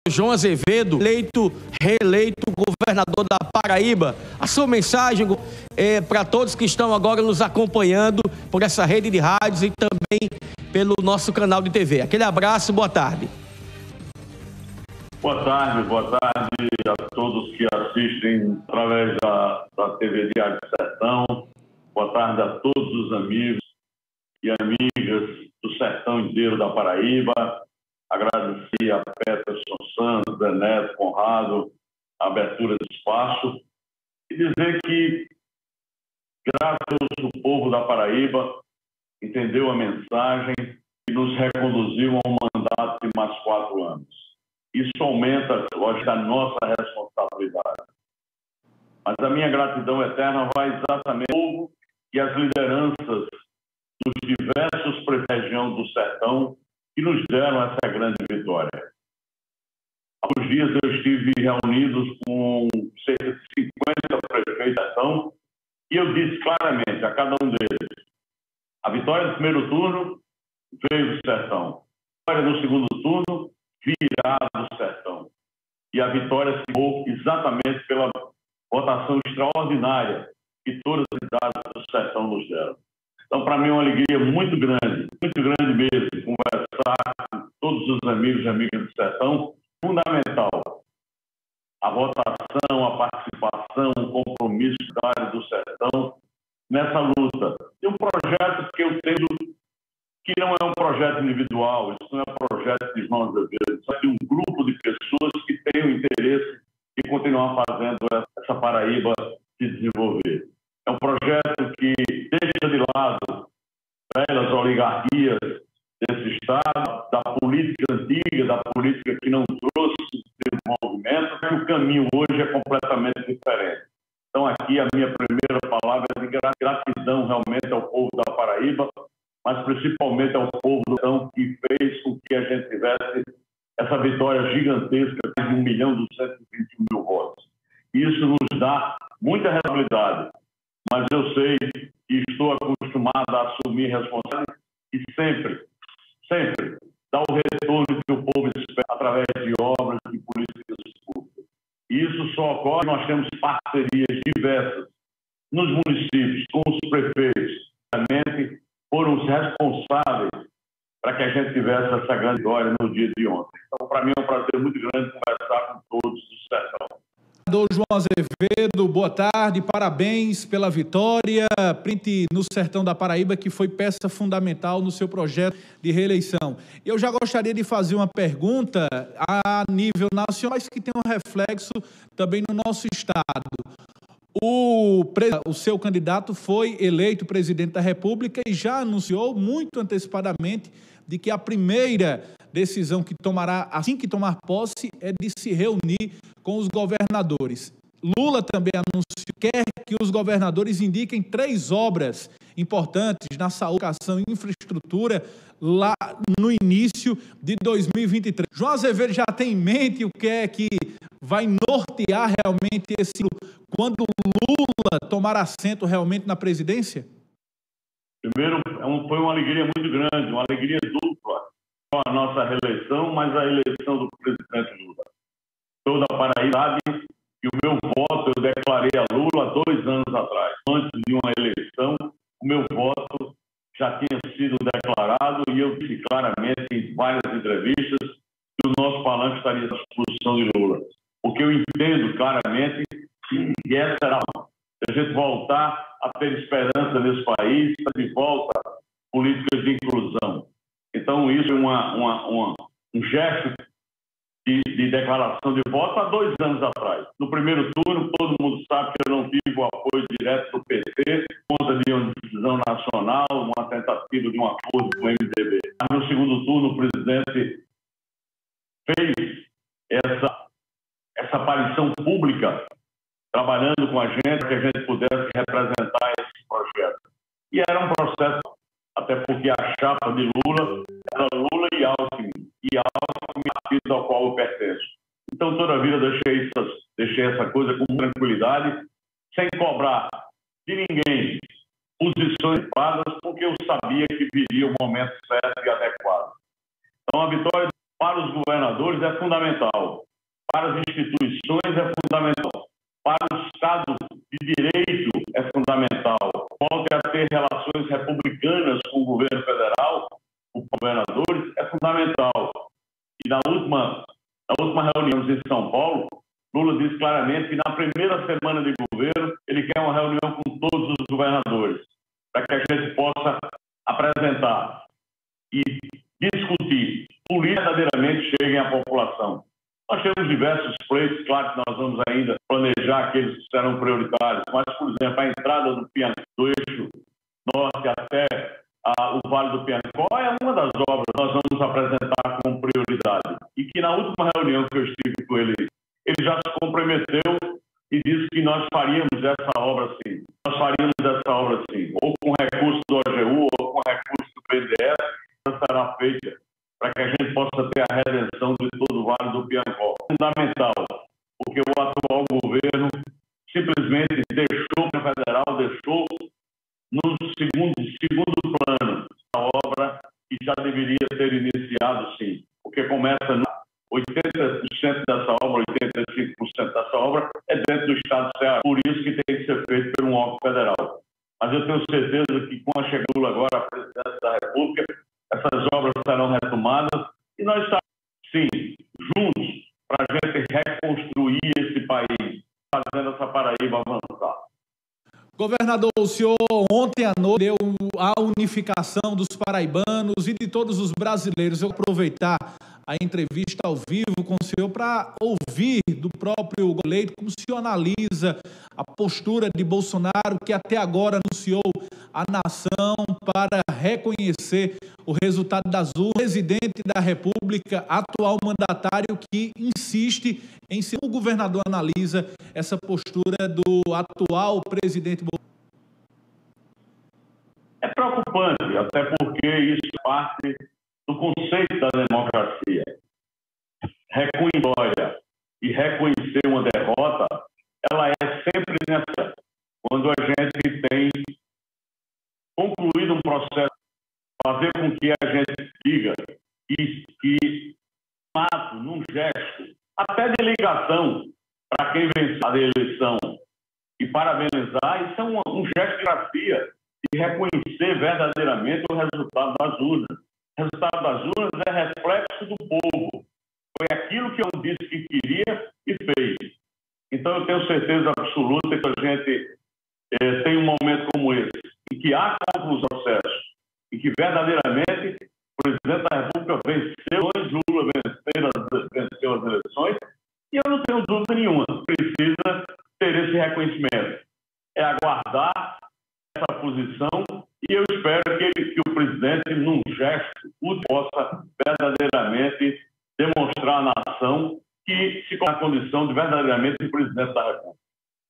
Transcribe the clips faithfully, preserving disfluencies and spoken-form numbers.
João Azevedo, eleito, reeleito governador da Paraíba. A sua mensagem é para todos que estão agora nos acompanhando por essa rede de rádios e também pelo nosso canal de T V. Aquele abraço, boa tarde. Boa tarde, boa tarde a todos que assistem através da, da T V Diário do Sertão. Boa tarde a todos os amigos e amigas do sertão inteiro da Paraíba. Agradecer a Peterson Santos, Zé Neto, Conrado, a abertura do espaço e dizer que, graças a Deus, o povo da Paraíba entendeu a mensagem e nos reconduziu a um mandato de mais quatro anos. Isso aumenta, lógico, a nossa responsabilidade. Mas a minha gratidão eterna vai exatamente ao povo e às lideranças dos diversos prefeitos da região do sertão que nos deram essa grande vitória. Há uns dias eu estive reunidos com cerca de cinquenta prefeitos do sertão e eu disse claramente a cada um deles: a vitória do primeiro turno veio do sertão, a vitória do segundo turno virá do sertão. E a vitória se deu exatamente pela votação extraordinária que todas as cidades do sertão nos deram. Então, para mim, é uma alegria muito grande, muito grande mesmo, conversar com todos os amigos e amigas do sertão. Fundamental a votação, a participação, o compromisso do sertão nessa luta. Tem um projeto que eu tenho que não é um projeto individual, isso não é um projeto de João Azevedo, isso é de um grupo de pessoas que têm o interesse de continuar fazendo essa Paraíba se desenvolver. É um projeto que deixa de lado velhas oligarquias desse Estado, da política antiga, da política que não trouxe desenvolvimento, e o caminho hoje é completamente diferente. Então aqui a minha primeira palavra é de gratidão realmente ao povo da Paraíba, mas principalmente ao povo do sertão que fez com que a gente tivesse essa vitória gigantesca de um milhão duzentos e vinte e um mil votos. Isso nos dá muita responsabilidade, mas eu sei e estou acostumado a assumir responsabilidade e sempre, sempre dar o retorno que o povo espera através de obras e políticas públicas. E isso só ocorre, nós temos parcerias diversas nos municípios, com os prefeitos, realmente foram os responsáveis para que a gente tivesse essa grande vitória no dia de ontem. Então, para mim é um prazer muito grande conversar com todos do sertão. João Azevedo, boa tarde, parabéns pela vitória, print no sertão da Paraíba, que foi peça fundamental no seu projeto de reeleição. Eu já gostaria de fazer uma pergunta a nível nacional, mas que tem um reflexo também no nosso estado. O, o seu candidato foi eleito presidente da República e já anunciou muito antecipadamente de que a primeira decisão que tomará assim que tomar posse é de se reunir com os governadores. Lula também anunciou que quer que os governadores indiquem três obras importantes na saúde, educação e infraestrutura lá no início de dois mil e vinte e três. João Azevedo já tem em mente o que é que vai nortear realmente esse quando Lula tomar assento realmente na presidência? Primeiro, foi uma alegria muito grande, uma alegria dupla. Não a nossa reeleição, mas a eleição do presidente Lula. Toda a Paraíba sabe que o meu voto eu declarei a Lula dois anos atrás. Antes de uma eleição, o meu voto já tinha sido declarado e eu disse claramente em várias entrevistas que o nosso palanque estaria à disposição de Lula. Porque eu entendo claramente que essa era a gente voltar a ter esperança nesse país, de volta políticas de inclusão. Então, isso é uma, uma, uma, um gesto de, de declaração de voto há dois anos atrás. No primeiro turno, todo mundo sabe que eu não tive o apoio direto do P T, por conta de uma decisão nacional, uma tentativa de um acordo com o M D B. Mas no segundo turno, o presidente fez essa, essa aparição pública, trabalhando com a gente, para que a gente pudesse representar esse projeto. E era um processo, até porque a chapa de Lula era Lula e Alckmin, e Alckmin é o partido ao qual eu pertenço. Então, toda a vida deixei, essas, deixei essa coisa com tranquilidade, sem cobrar de ninguém posições adequadas, porque eu sabia que viria o momento certo e adequado. Então, a vitória para os governadores é fundamental, para as instituições é fundamental, para o Estado de Direito é fundamental, volte a ter relações republicanas com o governo federal, com os governadores, é fundamental. E na última, na última reunião em São Paulo, Lula disse claramente que na primeira semana de governo ele quer uma reunião com todos os governadores, para que a gente possa apresentar e discutir, políticas verdadeiramente cheguem à população. Nós temos diversos pleitos, claro que nós vamos ainda planejar aqueles que serão prioritários, mas, por exemplo, a entrada do, Pian... do eixo norte até a, o Vale do Piancó é uma das obras que nós vamos apresentar como prioridade. E que na última reunião que eu estive com ele, ele já se comprometeu e disse que nós faríamos essa obra sim. Nós faríamos essa obra sim, ou com recurso do O G U, ou com recurso do B N D E S, ela será feita para que a gente possa ter a redenção de todo o Vale do Piancó. Fundamental, porque o atual governo simplesmente deixou o federal, deixou no segundo, segundo plano a obra que já deveria ter iniciado sim, porque começa na oitenta por cento dessa obra, oitenta e cinco por cento dessa obra é dentro do Estado do Ceará, por isso que tem que ser feito por um órgão federal. Mas eu tenho certeza que com a chegada agora à presidência da República, essas obras serão retomadas e nós estamos, sim, juntos para a gente reconstruir esse país, fazendo essa Paraíba avançar. Governador, o senhor ontem à noite deu a unificação dos paraibanos e de todos os brasileiros. Eu vou aproveitar a entrevista ao vivo com o senhor para ouvir do próprio eleito como o senhor analisa a postura de Bolsonaro, que até agora anunciou a nação para reconhecer o resultado das urnas. O presidente da República, atual mandatário, que insiste em ser. O governador analisa essa postura do atual presidente Bolsonaro. É preocupante, até porque isso é parte do conceito da democracia. Recuar vitória e reconhecer uma derrota, ela é sempre nessa. Quando a gente tem concluído um processo, fazer com que a gente diga que, que um ato, num gesto, até de ligação para quem venceu a eleição e parabenizar, isso é um, um gesto de democracia, de reconhecer verdadeiramente o resultado das urnas. O resultado das urnas é reflexo do povo. Foi aquilo que eu disse que queria e fez. Então, eu tenho certeza absoluta que a gente eh, tem um momento como esse, em que há conclusão do processo, e que verdadeiramente o presidente da República venceu, Lula venceu, venceu as eleições, e eu não tenho dúvida nenhuma, precisa ter esse reconhecimento. É aguardar essa posição e eu espero que, ele, que o presidente, num gesto, possa verdadeiramente demonstrar à nação que se coloca na condição de verdadeiramente ser presidente da República.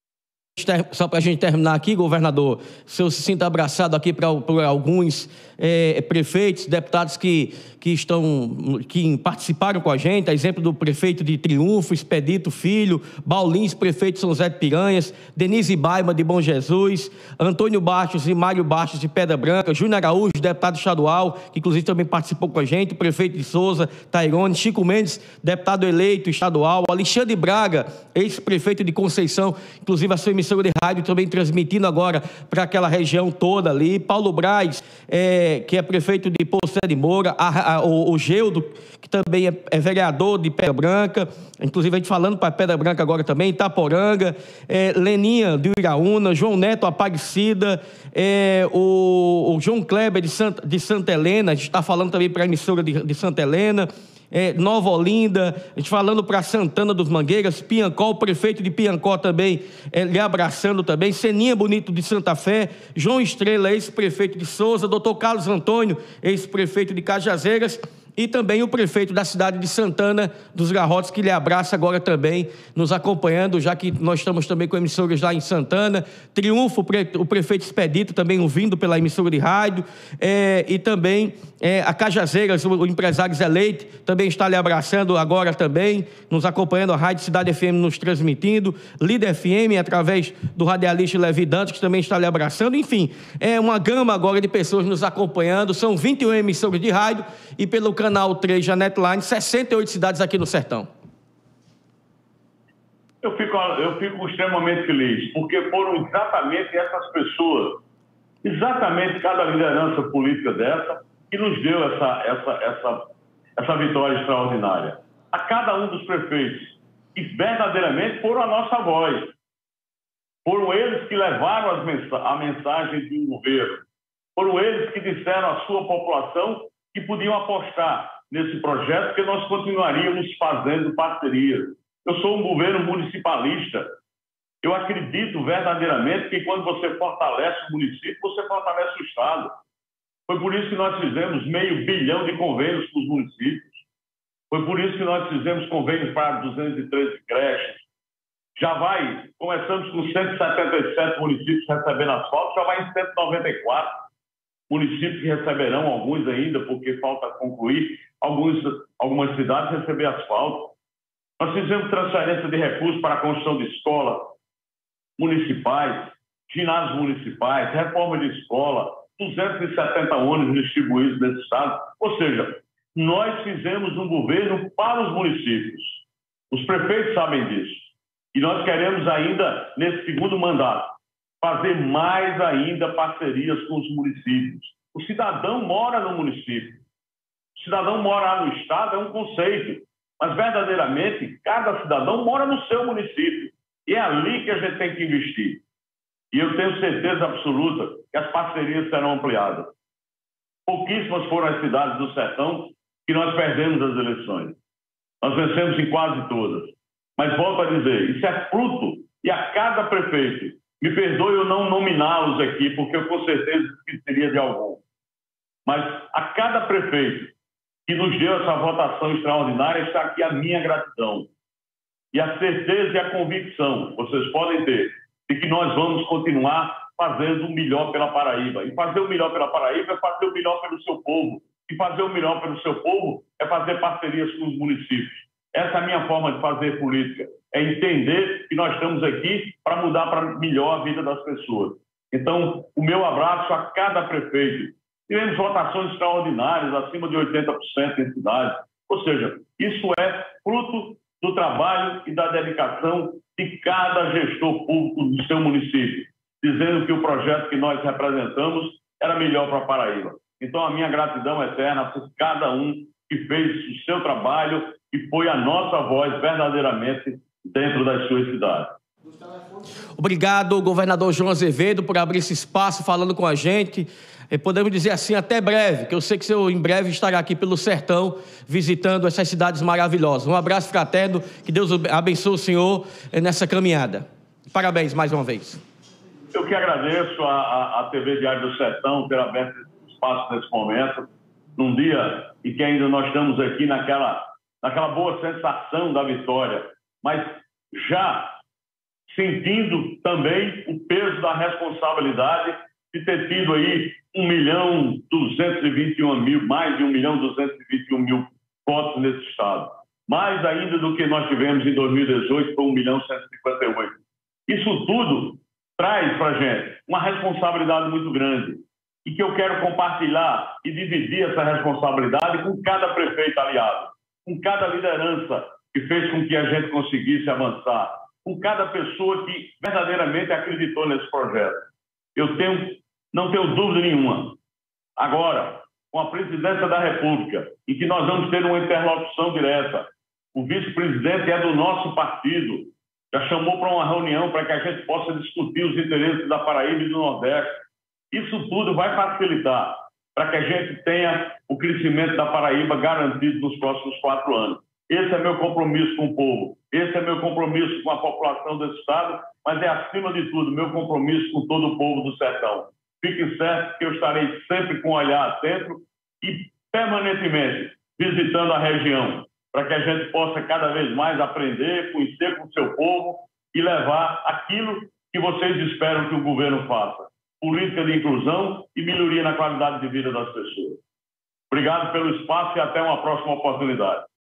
Só para a gente terminar aqui, governador, o senhor se sinta abraçado aqui pra, por alguns é, prefeitos, deputados que, que, estão, que participaram com a gente, a exemplo do prefeito de Triunfo, Expedito Filho, Baulins, prefeito de São José de Piranhas, Denise Baima de Bom Jesus, Antônio Bastos e Mário Bastos de Pedra Branca, Júnior Araújo, deputado estadual, que inclusive também participou com a gente, prefeito de Souza, Tairone, Chico Mendes, deputado eleito estadual, Alexandre Braga, ex-prefeito de Conceição, inclusive a sua emissão de rádio também transmitindo agora para aquela região toda ali, Paulo Braz, é, que é prefeito de Poço de Moura, a, a, o, o Geudo, que também é, é vereador de Pedra Branca, inclusive a gente falando para Pedra Branca agora também, Itaporanga, é, Leninha de Iraúna, João Neto Aparecida, é, o, o João Kleber de Santa, de Santa Helena, a gente está falando também para a emissora de, de Santa Helena, É, Nova Olinda, a gente falando para Santana dos Mangueiras, Piancó, o prefeito de Piancó também, é, lhe abraçando também, Seninha Bonito de Santa Fé, João Estrela, ex-prefeito de Souza, doutor Carlos Antônio, ex-prefeito de Cajazeiras, e também o prefeito da cidade de Santana dos Garrotes, que lhe abraça agora também, nos acompanhando, já que nós estamos também com emissoras lá em Santana. Triunfo, o prefeito Expedito, também ouvindo pela emissora de rádio, é, e também é, a Cajazeiras, o, o empresário Zé Leite, também está lhe abraçando agora também, nos acompanhando, a Rádio Cidade F M nos transmitindo, Líder F M, através do radialista Levi Dantas, que também está lhe abraçando. Enfim, é uma gama agora de pessoas nos acompanhando, são vinte e uma emissoras de rádio, e pelo canal Canal três, Janete Line, sessenta e oito cidades aqui no Sertão. Eu fico, eu fico extremamente feliz, porque foram exatamente essas pessoas, exatamente cada liderança política dessa, que nos deu essa, essa, essa, essa vitória extraordinária. A cada um dos prefeitos, que verdadeiramente foram a nossa voz. Foram eles que levaram as mensa a mensagem de um governo. Foram eles que disseram à sua população que podiam apostar nesse projeto, que nós continuaríamos fazendo parcerias. Eu sou um governo municipalista. Eu acredito verdadeiramente que quando você fortalece o município, você fortalece o Estado. Foi por isso que nós fizemos meio bilhão de convênios com os municípios. Foi por isso que nós fizemos convênios para duzentas e treze creches. Já vai, começamos com cento e setenta e sete municípios recebendo asfalto, já vai em cento e noventa e quatro municípios que receberão, alguns ainda, porque falta concluir, alguns, algumas cidades receber asfalto. Nós fizemos transferência de recursos para a construção de escolas municipais, ginásios municipais, reforma de escola, duzentos e setenta ônibus distribuídos nesse estado. Ou seja, nós fizemos um governo para os municípios. Os prefeitos sabem disso. E nós queremos ainda, nesse segundo mandato, fazer mais ainda parcerias com os municípios. O cidadão mora no município. O cidadão morar no estado é um conceito. Mas, verdadeiramente, cada cidadão mora no seu município. E é ali que a gente tem que investir. E eu tenho certeza absoluta que as parcerias serão ampliadas. Pouquíssimas foram as cidades do Sertão que nós perdemos as eleições. Nós vencemos em quase todas. Mas volto a dizer, isso é fruto, e a cada prefeito, me perdoe eu não nominá-los aqui, porque eu com certeza esqueceria de algum. Mas a cada prefeito que nos deu essa votação extraordinária, está aqui a minha gratidão. E a certeza e a convicção, vocês podem ter, de que nós vamos continuar fazendo o melhor pela Paraíba. E fazer o melhor pela Paraíba é fazer o melhor pelo seu povo. E fazer o melhor pelo seu povo é fazer parcerias com os municípios. Essa é a minha forma de fazer política. É entender que nós estamos aqui para mudar para melhor a vida das pessoas. Então, o meu abraço a cada prefeito. Tivemos votações extraordinárias, acima de oitenta por cento em cidades. Ou seja, isso é fruto do trabalho e da dedicação de cada gestor público do seu município, dizendo que o projeto que nós representamos era melhor para a Paraíba. Então, a minha gratidão eterna por cada um que fez o seu trabalho e foi a nossa voz verdadeiramente dentro das suas cidades. Obrigado, governador João Azevedo, por abrir esse espaço falando com a gente. E podemos dizer assim, até breve, que eu sei que o senhor em breve estará aqui pelo Sertão, visitando essas cidades maravilhosas. Um abraço fraterno, que Deus abençoe o senhor nessa caminhada. Parabéns mais uma vez. Eu que agradeço a, a, a T V Diário do Sertão ter aberto esse espaço nesse momento, num dia em que ainda nós estamos aqui naquela, naquela boa sensação da vitória, mas já sentindo também o peso da responsabilidade de ter tido aí um milhão duzentos e vinte e um mil, mais de um milhão duzentos e vinte e um mil votos nesse estado. Mais ainda do que nós tivemos em dois mil e dezoito, foi um milhão cento e cinquenta e oito. Isso tudo traz para a gente uma responsabilidade muito grande e que eu quero compartilhar e dividir essa responsabilidade com cada prefeito aliado, com cada liderança que fez com que a gente conseguisse avançar, com cada pessoa que verdadeiramente acreditou nesse projeto. Eu tenho, não tenho dúvida nenhuma. Agora, com a presidência da República, em que nós vamos ter uma interlocução direta, o vice-presidente é do nosso partido, já chamou para uma reunião para que a gente possa discutir os interesses da Paraíba e do Nordeste. Isso tudo vai facilitar para que a gente tenha o crescimento da Paraíba garantido nos próximos quatro anos. Esse é meu compromisso com o povo, esse é meu compromisso com a população desse estado, mas é, acima de tudo, meu compromisso com todo o povo do Sertão. Fiquem certos que eu estarei sempre com um olhar atento e permanentemente visitando a região, para que a gente possa cada vez mais aprender, conhecer com o seu povo e levar aquilo que vocês esperam que o governo faça. Política de inclusão e melhoria na qualidade de vida das pessoas. Obrigado pelo espaço e até uma próxima oportunidade.